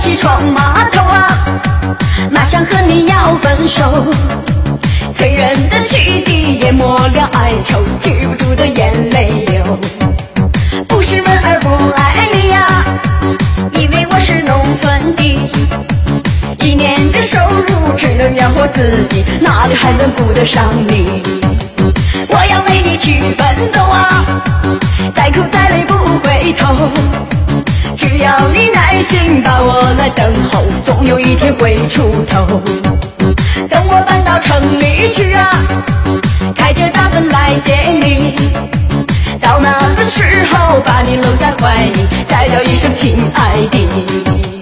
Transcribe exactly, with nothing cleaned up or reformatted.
西闯码头啊，马上和你要分手。醉人的汽笛淹没了哀愁，止不住的眼泪流。不是问儿不爱你呀，因为我是农村的，一年的收入只能养活自己，哪里还能顾得上你？我要为你去奋斗啊，再苦再累不回头。只要你耐心把我来等候，总有一天会出头。等我搬到城里去啊，开着大奔来接你。到那个时候把你搂在怀里，再叫一声亲爱的。